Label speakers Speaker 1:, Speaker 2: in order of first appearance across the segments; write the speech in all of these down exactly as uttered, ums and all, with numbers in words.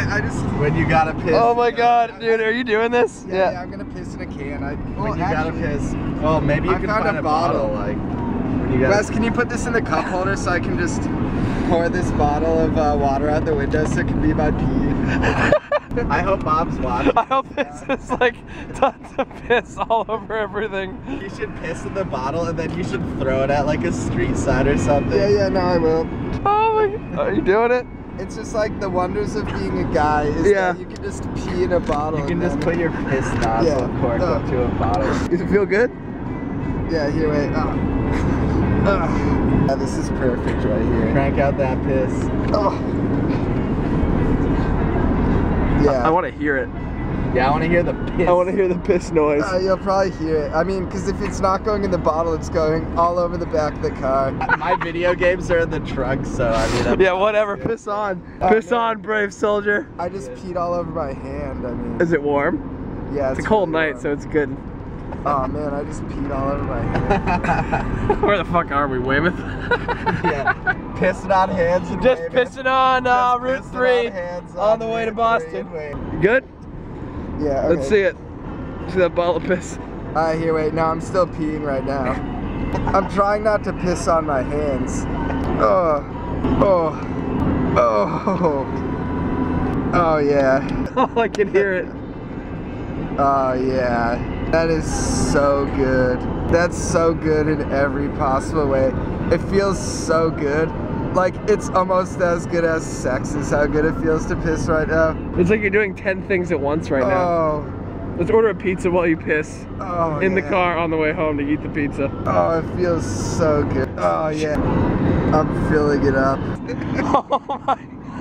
Speaker 1: I just
Speaker 2: when you gotta piss.
Speaker 3: Oh my god, dude, are you doing this?
Speaker 1: Yeah, yeah, yeah I'm gonna piss in a can. I, well,
Speaker 2: when you
Speaker 1: actually,
Speaker 2: gotta piss. Well, maybe you
Speaker 1: I
Speaker 2: can
Speaker 1: found
Speaker 2: find
Speaker 1: a
Speaker 2: a bottle.
Speaker 1: bottle.
Speaker 2: Like, when you gotta...
Speaker 1: Wes, can you put this in the cup holder so I can just pour this bottle of uh, water out the window so it can be my pee?
Speaker 2: I hope Bob's watching.
Speaker 3: I hope this is like tons of piss all over everything.
Speaker 2: You should piss in the bottle and then you should throw it at like a street sign or something.
Speaker 1: Yeah, yeah, no, I will.
Speaker 3: Oh my god, are you doing it?
Speaker 1: It's just like the wonders of being a guy is
Speaker 3: yeah.
Speaker 1: that you can just pee in a bottle.
Speaker 2: You can just
Speaker 1: then...
Speaker 2: put your piss nozzle
Speaker 1: yeah.
Speaker 2: cork
Speaker 1: oh.
Speaker 2: up to a bottle.
Speaker 3: Does it feel good?
Speaker 1: Yeah, here, wait. Oh. Oh. Yeah, this is perfect right here.
Speaker 2: Crank out that piss.
Speaker 1: Oh. Yeah.
Speaker 3: I, I want to hear it.
Speaker 2: Yeah, I want to hear the piss.
Speaker 3: I want to hear the piss noise.
Speaker 1: Uh, you'll probably hear it. I mean, because if it's not going in the bottle, it's going all over the back of the car.
Speaker 2: My video games are in the trunk, so I mean... I'm
Speaker 3: yeah, whatever. Piss on.
Speaker 1: Oh,
Speaker 3: piss
Speaker 1: man.
Speaker 3: on, brave soldier.
Speaker 1: I just peed all over my hand. I mean...
Speaker 3: Is it warm?
Speaker 1: Yeah, it's,
Speaker 3: it's a cold
Speaker 1: really
Speaker 3: night,
Speaker 1: warm.
Speaker 3: so it's good.
Speaker 1: Oh man, I just peed all over my hand.
Speaker 3: Where the fuck are we, Weymouth?
Speaker 2: Yeah, pissing on hands and
Speaker 3: Just
Speaker 2: Weymouth.
Speaker 3: pissing on uh,
Speaker 2: Just
Speaker 3: Route
Speaker 2: pissing
Speaker 3: three
Speaker 2: on, hands
Speaker 3: on
Speaker 2: on
Speaker 3: the way to
Speaker 2: Route
Speaker 3: Boston.
Speaker 2: three and
Speaker 3: You good?
Speaker 1: Yeah, okay.
Speaker 3: Let's see it. See that bottle of piss.
Speaker 1: Alright, here, wait. No, I'm still peeing right now. I'm trying not to piss on my hands. Oh. Oh. Oh. Oh, yeah.
Speaker 3: Oh, I can hear it.
Speaker 1: Oh, yeah. That is so good. That's so good in every possible way. It feels so good. Like, it's almost as good as sex is how good it feels to piss right now.
Speaker 3: It's like you're doing ten things at once right now.
Speaker 1: Oh.
Speaker 3: Let's order a pizza while you piss.
Speaker 1: Oh,
Speaker 3: in
Speaker 1: yeah.
Speaker 3: the car on the way home to eat the pizza.
Speaker 1: Oh, it feels so good. Oh, yeah. I'm filling it up.
Speaker 3: Oh my.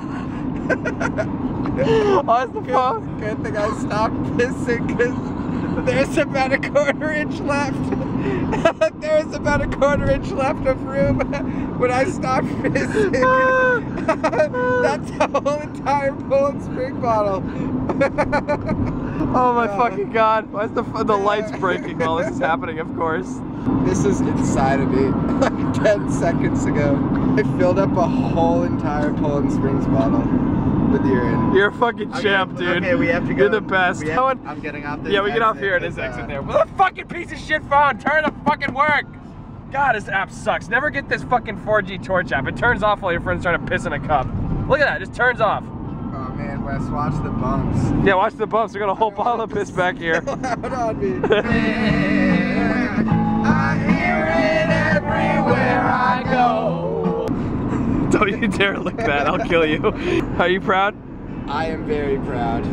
Speaker 3: Oh, that's the phone.
Speaker 1: Good thing I stopped pissing because there's about a quarter inch left. There's about a quarter inch left of room when I stopped pissing. That's the whole entire Poland Spring bottle.
Speaker 3: Oh my fucking god. Why is the, the lights breaking while this is happening, of course?
Speaker 1: This is inside of me. Like ten seconds ago, I filled up a whole entire Poland Springs bottle with urine.
Speaker 3: You're a fucking champ,
Speaker 2: okay,
Speaker 3: dude.
Speaker 2: Okay, we have to go.
Speaker 3: You're the best.
Speaker 2: Have,
Speaker 3: One,
Speaker 2: I'm getting off this.
Speaker 3: Yeah, we get off here and
Speaker 2: this
Speaker 3: his exit there. What a fucking piece of shit phone. Turn the fucking work. God, this app sucks. Never get this fucking four G torch app. It turns off while your friend's trying to piss in a cup. Look at that, it just turns off.
Speaker 1: Oh man, Wes, watch the bumps.
Speaker 3: Yeah, watch the bumps. We got a whole bottle of piss back here.
Speaker 1: Out on me.
Speaker 2: I hear it everywhere I go.
Speaker 3: Don't you dare lick that, I'll kill you. Are you proud?
Speaker 1: I am very proud.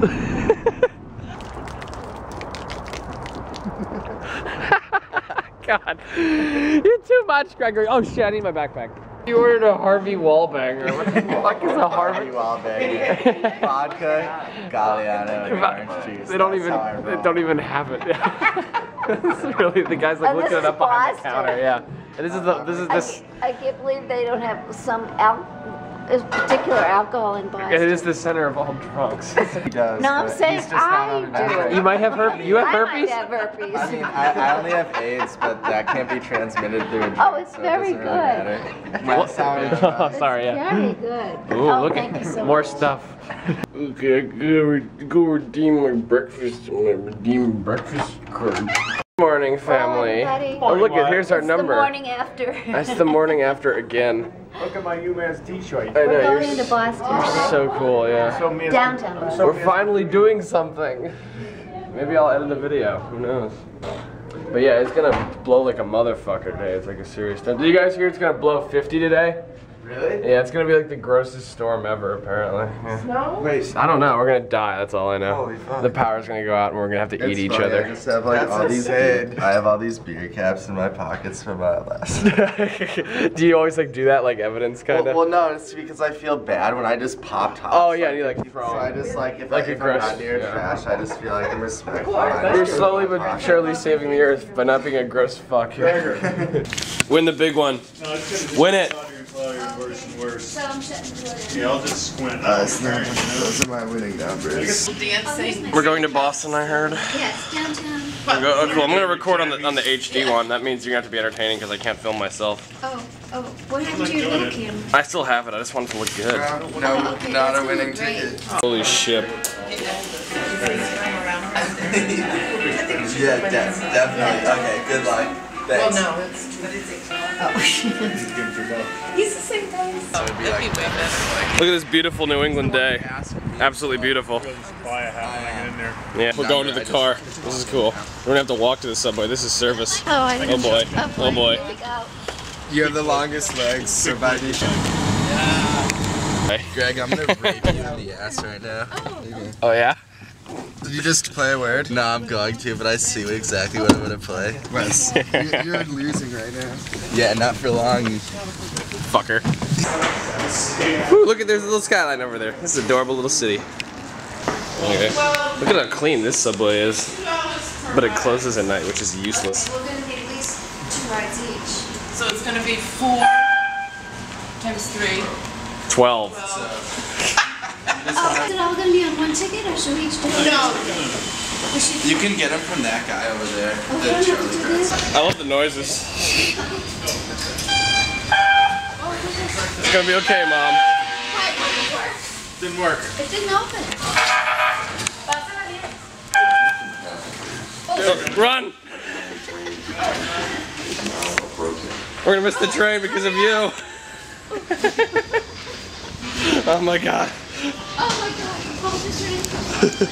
Speaker 3: God, you're too much, Gregory. Oh shit, I need my backpack. You ordered a Harvey Wallbanger. What the fuck is a Harvey?
Speaker 2: Wallbanger. Vodka, Galliano, and orange juice.
Speaker 3: They don't
Speaker 2: That's
Speaker 3: even. They don't even have it. This is really the guy's like
Speaker 4: And
Speaker 3: looking
Speaker 4: this
Speaker 3: it up
Speaker 4: is
Speaker 3: behind the
Speaker 4: Boston.
Speaker 3: counter. Yeah. And this is the. This is this.
Speaker 4: I, I can't believe they don't have some al a particular alcohol in Boston.
Speaker 3: It is the center of all drunks.
Speaker 2: He does.
Speaker 4: No, I'm
Speaker 2: but
Speaker 4: saying
Speaker 2: he's just not
Speaker 4: I
Speaker 2: on
Speaker 4: do.
Speaker 2: that.
Speaker 3: You might have herpes. You have
Speaker 4: I
Speaker 3: herpes.
Speaker 4: might have herpes.
Speaker 2: I mean, I, I only have AIDS, but that can't be transmitted through a drink,
Speaker 4: Oh, it's
Speaker 2: so
Speaker 4: very
Speaker 2: it doesn't really
Speaker 4: good.
Speaker 2: matter. Well, sour
Speaker 3: Oh, sorry. Yeah.
Speaker 4: Very good.
Speaker 3: Ooh,
Speaker 4: oh,
Speaker 3: look
Speaker 4: thank
Speaker 3: at
Speaker 4: you so
Speaker 3: more
Speaker 4: much.
Speaker 3: stuff. Okay, go, re go redeem my breakfast. My redeem breakfast card. Good morning, family.
Speaker 4: everybody.
Speaker 3: Oh, look at here's our
Speaker 4: It's
Speaker 3: number.
Speaker 4: the morning after.
Speaker 3: That's the morning after again.
Speaker 5: Look at my UMass t-shirt.
Speaker 3: I know,
Speaker 4: We're
Speaker 3: you're
Speaker 4: going into
Speaker 3: s-
Speaker 4: Boston.
Speaker 3: You're so cool, yeah.
Speaker 5: So miserable.
Speaker 4: Downtown.
Speaker 5: I'm so
Speaker 3: We're
Speaker 5: miserable.
Speaker 3: finally doing something. Maybe I'll edit a video. Who knows? But yeah, it's gonna blow like a motherfucker today. It's like a serious time. Did you guys hear it's gonna blow fifty today?
Speaker 2: Really?
Speaker 3: Yeah, it's gonna be like the grossest storm ever, apparently. Yeah.
Speaker 4: Snow?
Speaker 2: Wait,
Speaker 3: I don't know. We're gonna die. That's all I know.
Speaker 2: Holy fuck.
Speaker 3: The power's gonna go out, and we're gonna have to eat each
Speaker 2: funny.
Speaker 3: other.
Speaker 2: I just have like
Speaker 1: That's
Speaker 2: all these.
Speaker 1: insane.
Speaker 2: Beer, I have all these beer caps in my pockets from my last.
Speaker 3: Do you always like do that, like evidence, kind
Speaker 2: well,
Speaker 3: of?
Speaker 2: well, no, it's because I feel bad when I just pop tops.
Speaker 3: Oh, yeah, you, like,
Speaker 2: so
Speaker 3: throw
Speaker 2: I
Speaker 3: them.
Speaker 2: just like if,
Speaker 3: Like
Speaker 2: I, if
Speaker 3: aggress-
Speaker 2: I'm not near
Speaker 3: yeah.
Speaker 2: trash, I just feel like I'm respectful. and I
Speaker 3: You're
Speaker 2: just
Speaker 3: slowly
Speaker 2: put my
Speaker 3: but
Speaker 2: pocket
Speaker 3: surely
Speaker 2: in.
Speaker 3: saving the earth by not being a gross fuck. Win the big one.
Speaker 5: No, it's gonna
Speaker 3: Win it.
Speaker 5: louder and louder, worse and worse.
Speaker 4: So I'm shutting the door.
Speaker 5: Yeah, I'll just squint.
Speaker 1: Uh, it's not, those are my winning numbers.
Speaker 3: We're going to Boston, I heard.
Speaker 4: Yes, downtown.
Speaker 3: Go, oh, cool. I'm gonna record on the on the H D one. That means you're gonna have to be entertaining because I can't film myself.
Speaker 4: Oh. Oh, what happened to your little camera?
Speaker 3: I still have it. I just want it to look good.
Speaker 1: No, no,
Speaker 4: Oh, okay,
Speaker 1: not
Speaker 4: that's
Speaker 1: a
Speaker 4: gonna
Speaker 1: winning
Speaker 4: look great.
Speaker 1: ticket.
Speaker 3: Holy shit.
Speaker 2: Yeah, de definitely. Okay, good luck. Thanks.
Speaker 6: Well, no, it's
Speaker 4: Oh. He's the same size.
Speaker 6: It'd be way better.
Speaker 3: Look at this beautiful New England day. Absolutely beautiful.
Speaker 5: Buy a hat when I get in there.
Speaker 3: Yeah, we're going to the car. This is cool. We're gonna have to walk to the subway. This is service.
Speaker 4: Oh, I didn't.
Speaker 3: Oh boy. Oh boy.
Speaker 4: Here we go.
Speaker 1: You have the longest legs, so by the
Speaker 3: Hey.
Speaker 2: Greg, I'm gonna rape you in the ass right now.
Speaker 3: Oh yeah?
Speaker 1: Did you just play a word?
Speaker 2: No, I'm going to, but I see exactly what I'm gonna play.
Speaker 1: Wes, you're, you're losing right now.
Speaker 2: Yeah, not for long.
Speaker 3: Fucker. Woo, look at there's a little skyline over there. This is an adorable little city. Okay. Look at how clean this subway is. But it closes at night, which is useless.
Speaker 4: We're going to need at least two rides each.
Speaker 6: So it's going to be four times three.
Speaker 3: Twelve.
Speaker 4: Oh, is it all going to be on one ticket, or should we each do it?
Speaker 6: No.
Speaker 4: We should.
Speaker 2: You can get them from that guy over there.
Speaker 4: Oh, we don't have to do this?
Speaker 3: I love the noises. It's gonna be okay, Mom.
Speaker 4: Why didn't it work?
Speaker 3: Didn't work.
Speaker 4: It didn't open.
Speaker 3: Run! We're gonna miss the train because of you. Oh my god.
Speaker 4: Oh my god, hold the train.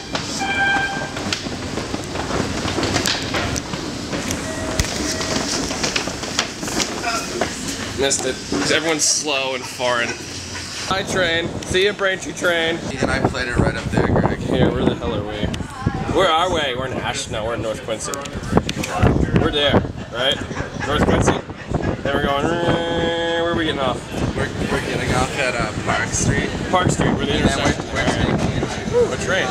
Speaker 3: Missed it. Because everyone's slow and foreign. Hi, train. See ya, Braintree train.
Speaker 1: And I played it right up there, Greg.
Speaker 3: Here, where the hell are we? Where are we? We're in Ash. No, we're in North Quincy. We're there, right? North Quincy. Then we're going. Where are we getting off?
Speaker 1: We're, we're getting off at uh, Park Street.
Speaker 3: Park Street. We're the
Speaker 1: And then
Speaker 3: intersection.
Speaker 1: we're, we're taking
Speaker 3: Ooh, a train.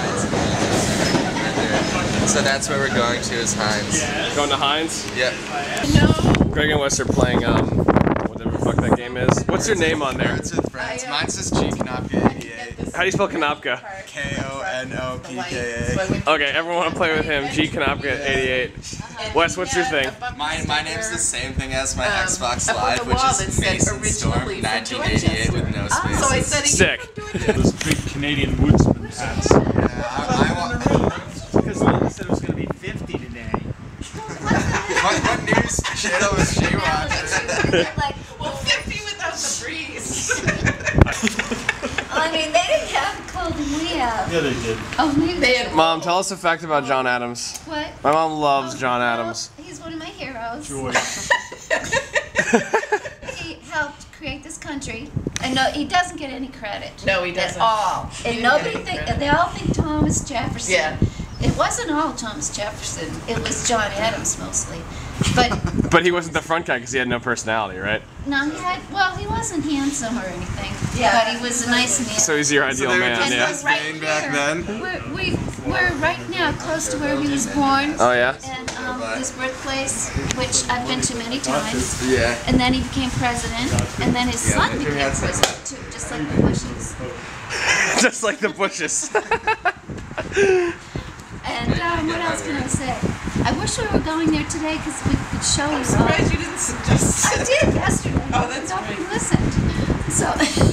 Speaker 2: So that's where we're going to is Heinz.
Speaker 3: Going to Heinz.
Speaker 2: Yep.
Speaker 6: No.
Speaker 3: Greg and Wes are playing um, whatever the fuck that game is. What's your name on there?
Speaker 1: Birds with Friends. Mine says G Knopka eighty-eight.
Speaker 3: How do you spell Kanopka?
Speaker 1: K O N O P K A.
Speaker 3: Okay, everyone want to play with him. G Kanopka eighty-eight. Wes, what's your thing?
Speaker 2: My, my name's the same thing as my
Speaker 6: Um,
Speaker 2: Xbox
Speaker 6: up on
Speaker 2: Live,
Speaker 6: the
Speaker 2: which
Speaker 6: wall that
Speaker 2: is
Speaker 6: said
Speaker 2: Mason
Speaker 6: originally
Speaker 2: Storm
Speaker 6: from
Speaker 2: nineteen eighty-eight with no spaces.
Speaker 6: So I said he
Speaker 3: Sick.
Speaker 5: Those big Canadian woodsman hats.
Speaker 1: Yeah, I, I want.
Speaker 5: Because Lily said it was going to be fifty today.
Speaker 1: What, what news channel was she watching?
Speaker 4: Like,
Speaker 6: well, fifty without the breeze.
Speaker 4: I mean, they didn't have cold and we have.
Speaker 5: Yeah, they did.
Speaker 4: Oh, maybe
Speaker 6: They had
Speaker 3: Mom, tell us a fact about John Adams.
Speaker 4: What?
Speaker 3: My mom loves
Speaker 4: Oh,
Speaker 3: John
Speaker 4: well,
Speaker 3: Adams.
Speaker 4: He's one of my heroes.
Speaker 5: Joy.
Speaker 4: He helped create this country, and no, he doesn't get any credit.
Speaker 6: No, he doesn't.
Speaker 4: At all.
Speaker 6: He
Speaker 4: And
Speaker 6: didn't
Speaker 4: nobody
Speaker 6: get any
Speaker 4: think.
Speaker 6: credit.
Speaker 4: They all think Thomas Jefferson.
Speaker 6: Yeah.
Speaker 4: It wasn't all Thomas Jefferson. It was John Adams mostly. But
Speaker 3: But he wasn't the front guy because he had no personality, right?
Speaker 4: no, he had. Well, he wasn't handsome or anything.
Speaker 6: Yeah.
Speaker 4: But he was a nice man.
Speaker 3: So he's your
Speaker 1: So
Speaker 3: ideal
Speaker 1: they were
Speaker 3: man,
Speaker 1: just
Speaker 3: yeah.
Speaker 1: as vain back then?
Speaker 4: We're, we, we're right now close to where he was born.
Speaker 3: Oh yeah?
Speaker 4: And um, his birthplace, which I've been to many times.
Speaker 1: Yeah.
Speaker 4: And then he became president, and then his
Speaker 1: Yeah,
Speaker 4: son
Speaker 1: they
Speaker 4: became
Speaker 1: had some-
Speaker 4: president too, just like the Bushes.
Speaker 3: Just like the Bushes.
Speaker 4: And um, what else can I say? I wish we were going there today because we could show you all.
Speaker 6: surprised you didn't suggest
Speaker 4: I
Speaker 6: it.
Speaker 4: did yesterday.
Speaker 6: Oh, that's
Speaker 4: Nobody
Speaker 6: great.
Speaker 4: listened. So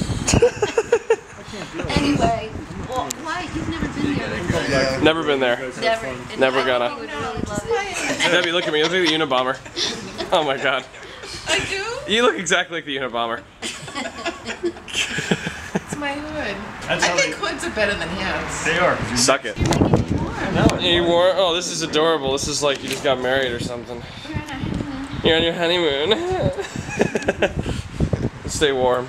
Speaker 4: anyway, well, why you've never been there?
Speaker 1: Yeah.
Speaker 3: Never been there.
Speaker 4: Never. And
Speaker 3: Never
Speaker 4: I
Speaker 3: gonna.
Speaker 4: think you would really love it.
Speaker 3: Debbie, look at me. Look like the Unabomber. Oh my god.
Speaker 6: I do?
Speaker 3: You look exactly like the Unabomber.
Speaker 6: It's my hood.
Speaker 5: That's
Speaker 6: I
Speaker 5: how
Speaker 6: think hoods are better than hats.
Speaker 5: They are. 'cause you-
Speaker 3: Suck it.
Speaker 4: You're making me warm.
Speaker 3: You wore. Oh, this is adorable. This is like you just got married or something.
Speaker 4: We're on our honeymoon.
Speaker 3: You're on your honeymoon. Stay warm.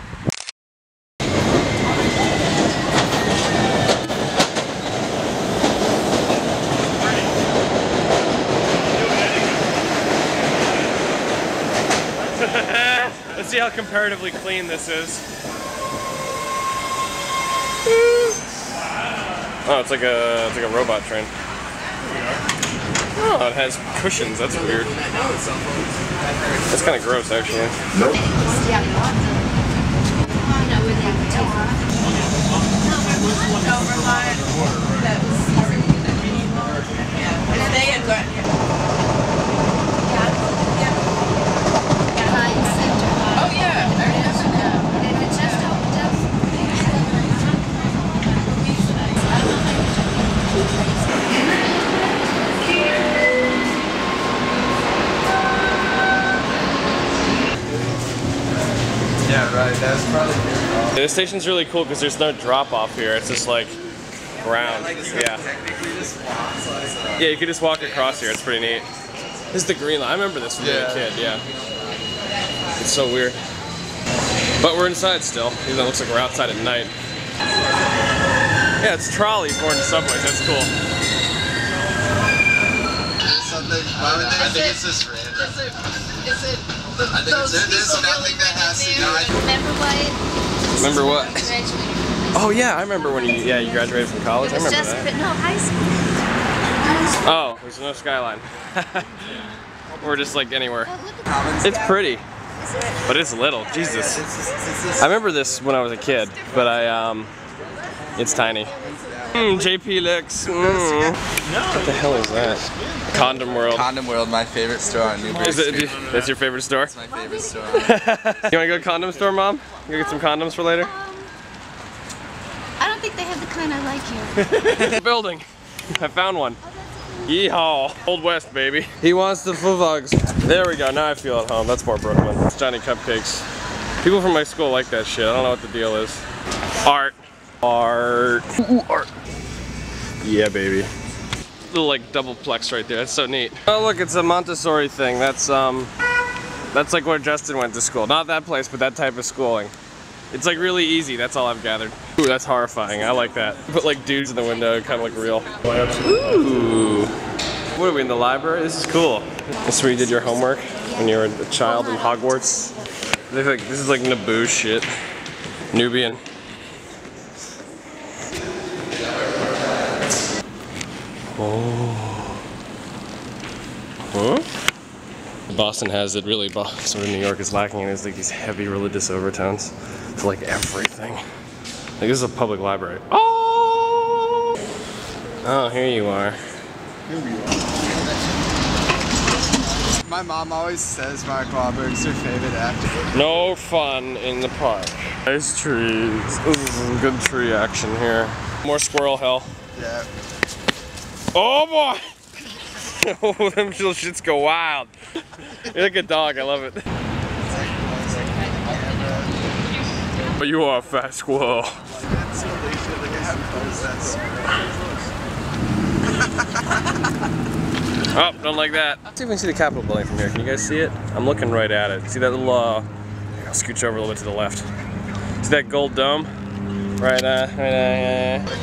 Speaker 3: Let's see how comparatively clean this is. Oh, it's like a it's like a robot train. Oh, it has cushions. That's weird. That's kind of gross, actually.
Speaker 4: Yeah. You know, where they have the
Speaker 6: No, Vermont. That was. Yeah. If they had gone.
Speaker 4: Heinz Center.
Speaker 3: this station's really cool because there's no drop off here. It's just like ground. Yeah. Yeah, you could just walk across here. It's pretty neat. This is the green line. I remember this from being a kid. Yeah. It's so weird. But we're inside still, even though it looks like we're outside at night. Yeah, it's trolleys going to subways. That's cool.
Speaker 2: Something. Why would they? I think it's just random.
Speaker 7: Is it? Is it? The,
Speaker 2: I think
Speaker 7: those
Speaker 2: it's, there's
Speaker 7: people
Speaker 2: nothing
Speaker 7: really
Speaker 2: that has to do.
Speaker 7: Remember what?
Speaker 3: Remember what?
Speaker 7: Graduated.
Speaker 3: Oh yeah, I remember when you yeah you graduated from college.
Speaker 7: It was
Speaker 3: I remember
Speaker 7: just,
Speaker 3: that.
Speaker 7: but no, high school.
Speaker 3: Oh, there's no skyline. We're just like anywhere.
Speaker 7: Oh, look at
Speaker 3: It's pretty, but it's little. Jesus. I remember this when I was a kid, but I um, it's tiny. Mm, J P Licks. Mm. What the hell is that? Condom World.
Speaker 2: Condom World, my favorite store on Newbury
Speaker 3: Is it?
Speaker 2: Street.
Speaker 3: That's your favorite store?
Speaker 2: It's my favorite store.
Speaker 3: You want to go to condom store, Mom? You get some condoms for later?
Speaker 7: Um, I don't think they have the kind I like here.
Speaker 3: Building. I found one. Yeehaw. Old West, baby. He wants the fuvugs. There we go. Now I feel at home. That's more Brooklyn. It's Johnny Cupcakes. People from my school like that shit. I don't know what the deal is. Art. Art. Ooh, art. Yeah, baby. Little like double plex right there. That's so neat. Oh look, it's a Montessori thing. That's um, that's like where Justin went to school. Not that place, but that type of schooling. It's like really easy. That's all I've gathered. Ooh, that's horrifying. I like that. Put like dudes in the window, kind of look real. Ooh. What are we in the library? This is cool. This is where you did your homework when you were a child in Hogwarts. This is like, this is like Naboo shit. Nubian. Oh. Huh? Boston has it really, sort of New York is lacking in is like these heavy religious overtones to like everything. Like this is a public library. Oh! Oh, here you are.
Speaker 1: Here we are. My mom always says Mark Wahlberg's her favorite actor.
Speaker 3: No fun in the park. Nice trees. Ooh, some good tree action here. More squirrel hell.
Speaker 1: Yeah.
Speaker 3: Oh boy! Oh, them little shits go wild. You're like a dog, I love it. But you are a fast squirrel. Oh, don't like that. Let's see if we can see the Capitol building from here. Can you guys see it? I'm looking right at it. See that little, uh, here, I'll scooch over a little bit to the left. See that gold dome? Right, uh, right, uh, yeah.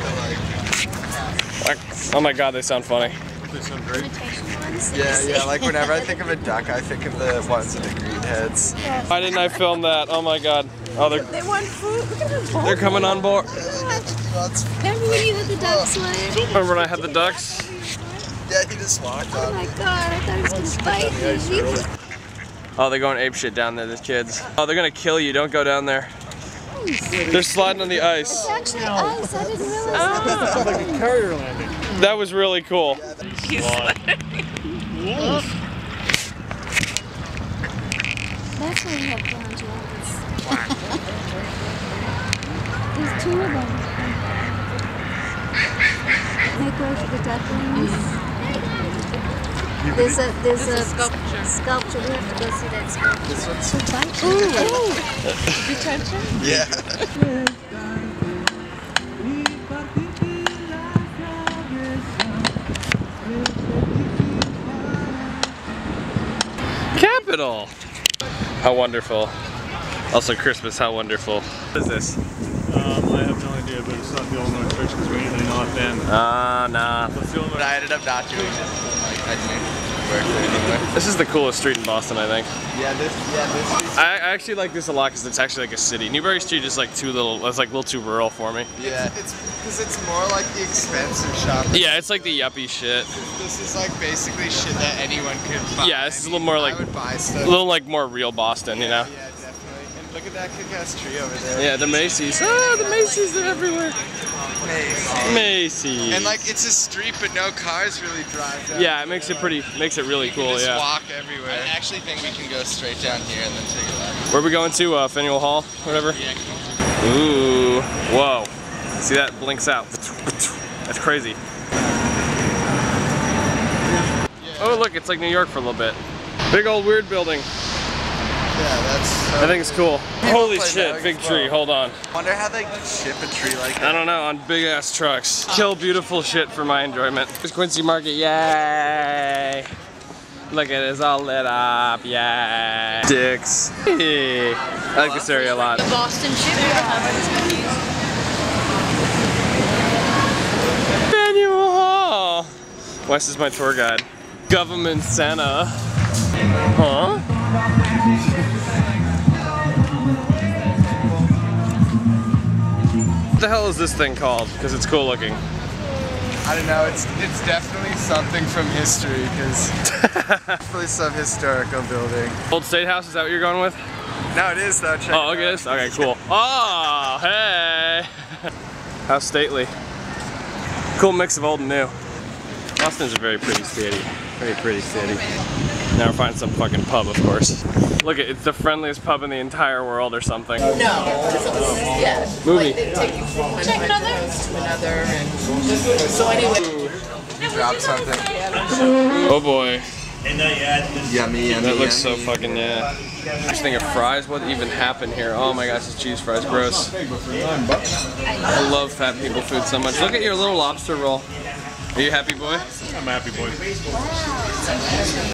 Speaker 3: Oh my god, they sound funny.
Speaker 1: They sound great. Yeah, yeah, like whenever I think of a duck, I think of the ones with the green heads.
Speaker 3: Why didn't I film that? Oh my god. Oh, they're,
Speaker 7: They want food. Look at them.
Speaker 3: they're coming on board.
Speaker 7: Remember when you had the ducks one?
Speaker 3: Remember when I had the ducks?
Speaker 1: Yeah, he just walked
Speaker 7: Oh
Speaker 1: on.
Speaker 7: my god, I thought he was gonna bite me.
Speaker 3: Oh, they're going apeshit down there, these kids. Oh, they're gonna kill you. Don't go down there. They're sliding on the ice.
Speaker 7: It's actually ice. I didn't realize that.
Speaker 5: It's like a carrier landing.
Speaker 3: That was really cool.
Speaker 7: That's why you have brown jackets. There's two of them. Make way for the ducklings. There's a there's a,
Speaker 6: sculpture.
Speaker 7: sculpture. We have to go see that sculpture.
Speaker 1: This one's
Speaker 6: Did you touch him?
Speaker 1: yeah.
Speaker 3: Capital! How wonderful. Also Christmas, how wonderful. What is this?
Speaker 5: Um, I have no idea, but it's not the Illinois Church because we're usually not then.
Speaker 3: Ah, uh, nah.
Speaker 5: What's the Illinois?
Speaker 2: But I ended up not doing it. Like, I didn't work there anyway.
Speaker 3: This is the coolest street in Boston, I think.
Speaker 1: Yeah, this, yeah, this is.
Speaker 3: I, I actually like this a lot because it's actually like a city. Newbury Street is like too little, it's like a little too rural for me.
Speaker 1: Yeah, it's because it's more like the expensive shopping.
Speaker 3: Yeah, it's like the yuppie shit.
Speaker 1: This is like basically shit that anyone could buy.
Speaker 3: Yeah, this is
Speaker 1: I
Speaker 3: a little
Speaker 1: mean,
Speaker 3: more
Speaker 1: I
Speaker 3: like,
Speaker 1: would buy
Speaker 3: a
Speaker 1: stuff.
Speaker 3: little like more real Boston, you know?
Speaker 1: Yeah, definitely. And look at that kick-ass tree over there.
Speaker 3: Yeah, the Macy's. Ah, the Macy's, they're everywhere.
Speaker 1: Macy's.
Speaker 3: Macy's.
Speaker 1: And like it's a street, but no cars really drive down.
Speaker 3: Yeah, it makes it pretty, makes it really cool,
Speaker 1: Just
Speaker 3: yeah.
Speaker 1: walk everywhere.
Speaker 2: I actually think we can go straight down here and then take a left.
Speaker 3: Where are we going to? Uh, Faneuil Hall? Whatever? Ooh. Whoa. See that? Blinks out. That's crazy. Oh, look, it's like New York for a little bit. Big old weird building.
Speaker 2: that's.
Speaker 3: I think it's cool. Holy
Speaker 2: play
Speaker 3: shit,
Speaker 2: that
Speaker 3: big
Speaker 2: as
Speaker 3: tree,
Speaker 2: well.
Speaker 3: hold on.
Speaker 2: Wonder how they ship a tree like that.
Speaker 3: I don't know, on big ass trucks. Kill beautiful shit for my enjoyment. There's Quincy Market, yay! Look at it, it's all lit up, yay! Dicks. I like this area a lot.
Speaker 7: The Boston shipyard.
Speaker 3: Manual Hall. Wes is my tour guide. Government Santa. Huh? What the hell is this thing called? Because it's cool looking.
Speaker 1: I don't know, it's it's definitely something from history, because definitely some historical building.
Speaker 3: Old State House, is that what you're going with?
Speaker 1: No, it is though, check
Speaker 3: Oh,
Speaker 1: it
Speaker 3: look at
Speaker 1: out.
Speaker 3: this. Okay, cool. Oh, hey. How stately. Cool mix of old and new. Boston's a very pretty city. Very pretty city. Now we're finding some fucking pub, of course. Look, at it's the friendliest pub in the entire world or something.
Speaker 6: No, yeah.
Speaker 3: Movie.
Speaker 6: Like they take you from one place to another, and so anyway.
Speaker 1: Drop something.
Speaker 3: Oh boy.
Speaker 2: Yummy, yummy.
Speaker 3: That looks
Speaker 2: yummy.
Speaker 3: so fucking, yeah. I just think of fries. What even happened here? Oh my gosh, it's cheese fries. Gross. I love fat people food so much. Look at your little lobster roll. Are you happy, boy?
Speaker 5: I'm a happy boy.